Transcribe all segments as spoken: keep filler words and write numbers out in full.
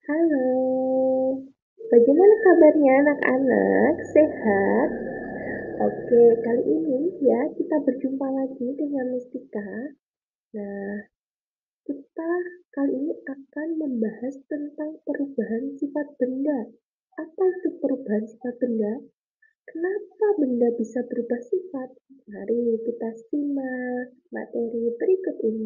Halo, bagaimana kabarnya anak-anak? Sehat? Oke, kali ini ya kita berjumpa lagi dengan Mustika. Nah, kita kali ini akan membahas tentang perubahan sifat benda. Apa itu perubahan sifat benda? Kenapa benda bisa berubah sifat? Mari kita simak materi berikut ini.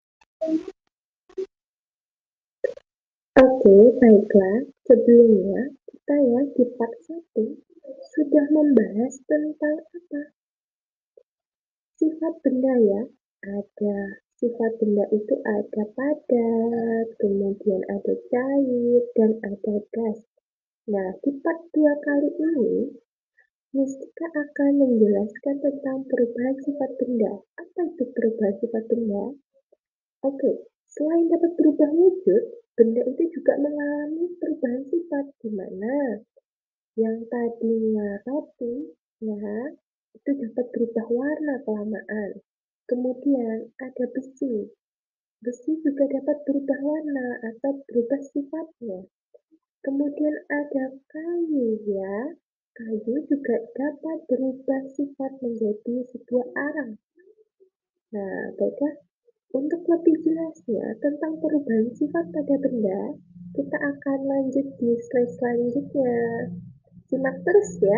Oke, baiklah. Sebelumnya, kita ya di part satu sudah membahas tentang apa? Sifat benda ya. Ada sifat benda itu ada padat, kemudian ada cair, dan ada gas. Nah, di part dua kali ini, Mustika akan menjelaskan tentang perubahan sifat benda. Apa itu perubahan sifat benda? Oke, selain dapat berubah wujud, benda itu juga mengalami perubahan sifat, di mana yang tadinya roti, ya, itu dapat berubah warna kelamaan. Kemudian ada besi. Besi juga dapat berubah warna atau berubah sifatnya. Kemudian ada kayu, ya. Kayu juga dapat berubah sifat menjadi sebuah arang. Nah, baiklah. Untuk lebih jelasnya tentang perubahan sifat pada benda, kita akan lanjut di slide selanjutnya. Simak terus ya.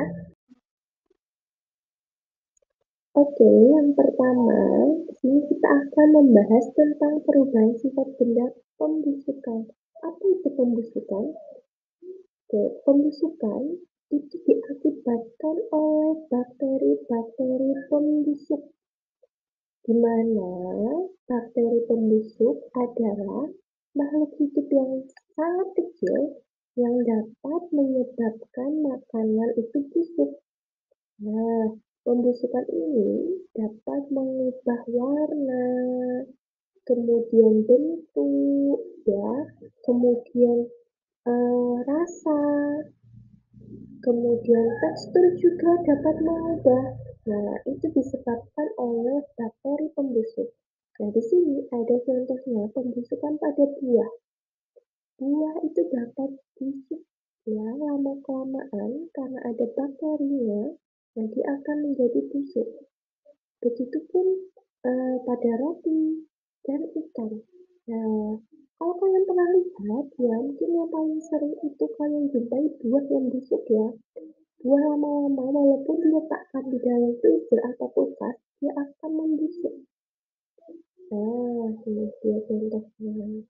Oke, yang pertama, di sini kita akan membahas tentang perubahan sifat benda pembusukan. Apa itu pembusukan? Oke, pembusukan itu diakibatkan oleh bakteri-bakteri pembusuk, di mana bakteri pembusuk adalah makhluk hidup yang sangat kecil yang dapat menyebabkan makanan itu busuk. Nah, pembusukan ini dapat mengubah warna, kemudian bentuk, ya, kemudian eh, rasa, kemudian tekstur juga dapat mengubah. Nah, itu disebabkan oleh bakteri pembusuk. Nah, di sini ada contohnya pembusukan pada buah. Buah itu dapat busuk ya lama-kelamaan karena ada bakterinya, nah dia akan menjadi busuk. Begitupun eh, pada roti dan ikan. Nah, kalau kalian pernah lihat ya, mungkin yang paling sering itu kalian jumpai buah yang busuk ya. Buah lama-lama walaupun diletakkan di dalam freezer atau kulkas, dia akan membusuk. Nah, ini dia contohnya.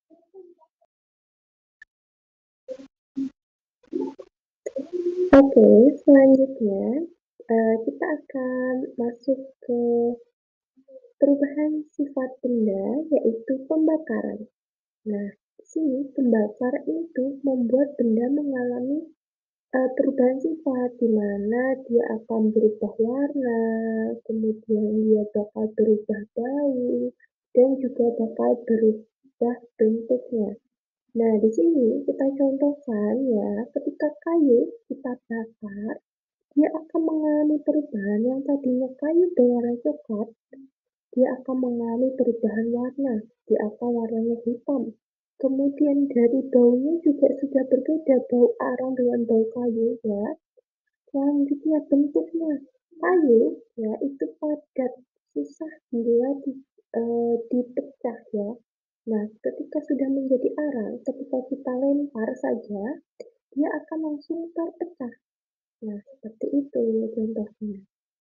Oke, selanjutnya eh, kita akan masuk ke perubahan sifat benda, yaitu pembakaran. Nah, di sini pembakaran itu membuat benda mengalami uh, perubahan sifat, di mana dia akan berubah warna, kemudian dia bakal berubah bau, dan juga bakal berubah bentuknya. Nah, di sini kita contohkan ya, ketika kayu kita bakar, dia akan mengalami perubahan yang tadinya kayu berwarna coklat, dia akan mengalami perubahan warna, dia akan warnanya hitam. Kemudian dari baunya juga sudah berbeda, bau arang dengan bau kayu ya. Selanjutnya bentuknya, kayu ya itu padat, susah bila di, e, dipecah ya. Nah, ketika sudah menjadi arang, ketika kita lempar saja, dia akan langsung terpecah. Nah, seperti itu contohnya.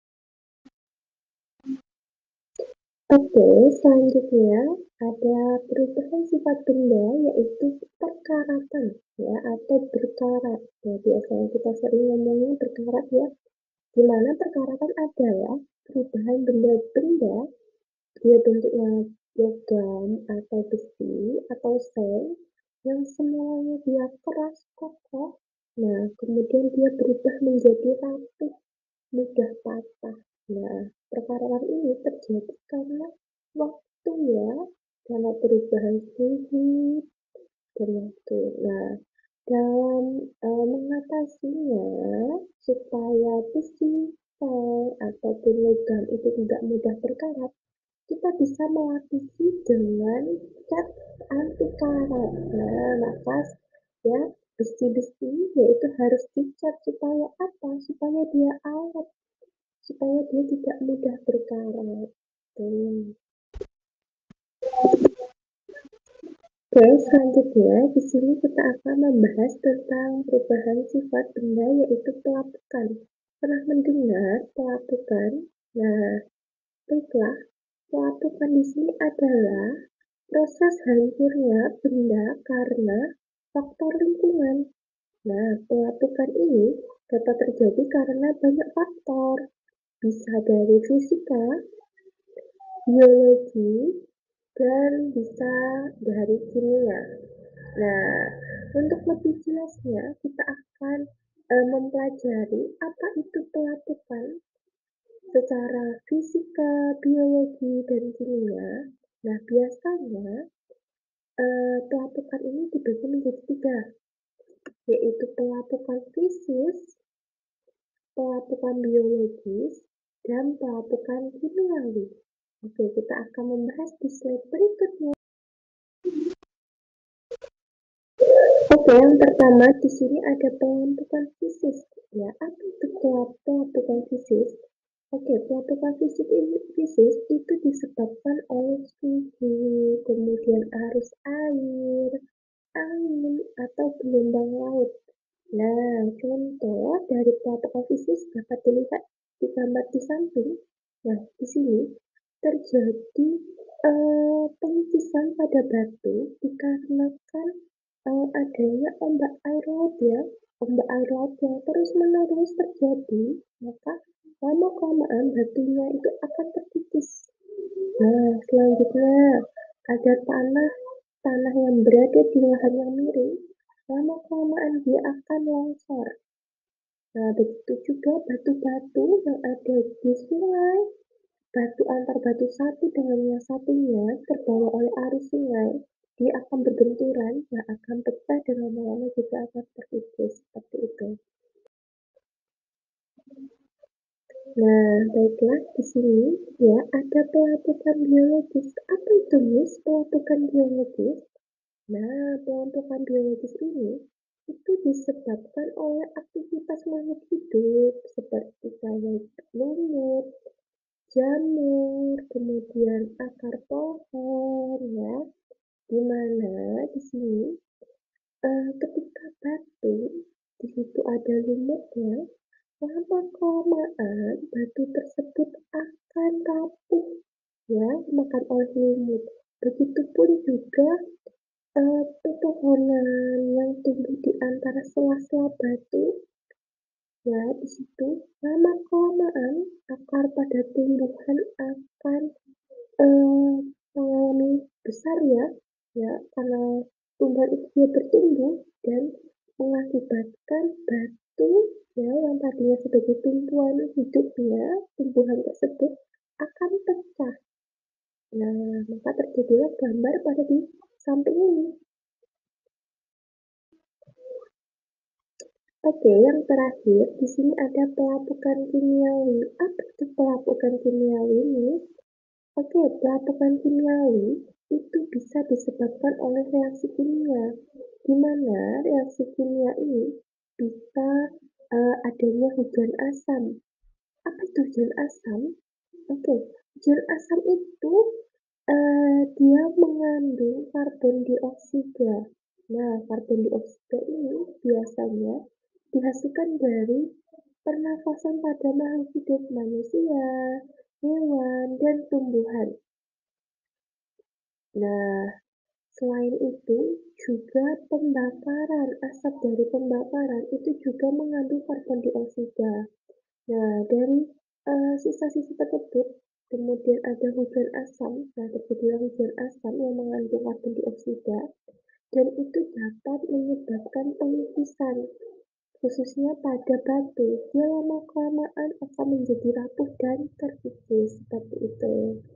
Oke, selanjutnya ada perubahan sifat benda yaitu perkaratan ya atau berkarat. Ya, biasanya kita sering ngomongnya berkarat ya. Di mana perkaratan adalah perubahan benda-benda dia bentuknya logam atau besi atau seng yang semuanya dia keras kokoh. Nah, kemudian dia berubah menjadi rapuh, mudah patah. Nah, perkaratan ini terjadi karena waktu ya, karena perubahan suhu dan waktu. Nah, dalam uh, mengatasinya supaya besi, seng, ataupun logam itu tidak mudah berkarat, kita bisa melapisi dengan cat anti karat. Nah, maka ya, besi-besi yaitu harus dicat supaya apa? Supaya dia awet, supaya dia tidak mudah berkarat. Tuh. Oke, selanjutnya di sini kita akan membahas tentang perubahan sifat benda yaitu pelapukan. Pernah mendengar pelapukan? Nah, baiklah, pelapukan di sini adalah proses hancurnya benda karena faktor lingkungan. Nah, pelapukan ini dapat terjadi karena banyak faktor, bisa dari fisika, biologi, dan bisa dari kimia. Nah, untuk lebih jelasnya, kita akan uh, mempelajari apa itu pelapukan secara fisika, biologi, dan kimia. Nah, biasanya uh, pelapukan ini dibagi menjadi tiga, yaitu pelapukan fisis, pelapukan biologis, dan pelapukan kimiawi. Oke, kita akan membahas di slide berikutnya. Oke, yang pertama di sini ada pelapukan fisis. Ya, apa itu pelapukan fisis? Oke, pelapukan fisis ini fisis itu disebabkan oleh suhu, kemudian arus air, angin, atau gelombang laut. Nah, contoh dari pelapukan fisis dapat dilihat di gambar di samping. Nah, di sini terjadi uh, pengisian pada batu dikarenakan uh, adanya ombak air laut ya, ombak air laut yang terus-menerus terjadi, maka lama-kelamaan batunya itu akan terkikis. Nah, selanjutnya ada tanah tanah yang berada di lahan yang miring, lama-kelamaan dia akan longsor. Nah, begitu juga batu-batu yang ada di sungai, batu antar batu satu dengan yang satunya terbawa oleh arus sungai, dia akan berbenturan, yang akan pecah dan lama-lama juga akan terkikis seperti itu. Nah, baiklah di sini ya ada pelapukan biologis. Apa itu Miss pelapukan biologis? Nah, pelapukan biologis ini itu disebabkan oleh aktivitas makhluk hidup seperti kayak lumut, jamur, kemudian akar pohon ya, di mana di sini uh, ketika batu di situ ada lumutnya, lama-kelamaan batu tersebut akan rapuh ya, makan oleh lumut. Begitupun juga uh, pepohonan yang tumbuh di antara sela-sela batu ya, di situ lama-kelamaan akar pada tumbuhan akan uh, mengalami besar ya, ya karena tumbuhan itu dia bertumbuh dan mengakibatkan batu ya yang tadinya sebagai tumpuan hidupnya, tumbuhan tersebut akan pecah. Nah, maka terjadilah gambar pada di samping ini. Oke, yang terakhir di sini ada pelapukan kimiawi. Apa itu pelapukan kimiawi ini? Oke, pelapukan kimiawi itu bisa disebabkan oleh reaksi kimia, di mana reaksi kimia ini bisa uh, adanya hujan asam. Apa itu hujan asam? Oke, hujan asam itu uh, dia mengandung karbon dioksida. Nah, karbon dioksida ini biasanya dihasilkan dari pernafasan pada makhluk hidup manusia, hewan, dan tumbuhan. Nah, selain itu juga pembakaran, asap dari pembakaran itu juga mengandung karbon dioksida. Nah, dari uh, sisa-sisa tersebut kemudian ada hujan asam. Nah, terjadilah hujan asam yang mengandung karbon dioksida dan itu dapat menyebabkan pengikisan, khususnya pada batu. Dia lama-kelamaan akan menjadi rapuh dan terkikis seperti itu.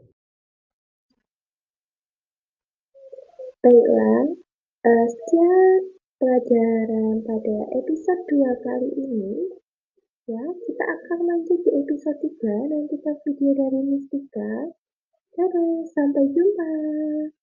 Baiklah, uh, sekian pelajaran pada episode dua kali ini. Ya, kita akan lanjut di episode tiga, nantikan video dari Mustika. Dadah, sampai jumpa.